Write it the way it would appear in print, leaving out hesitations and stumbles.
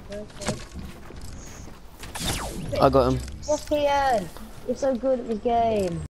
I got him. Yes, Kian. You're so good at this game.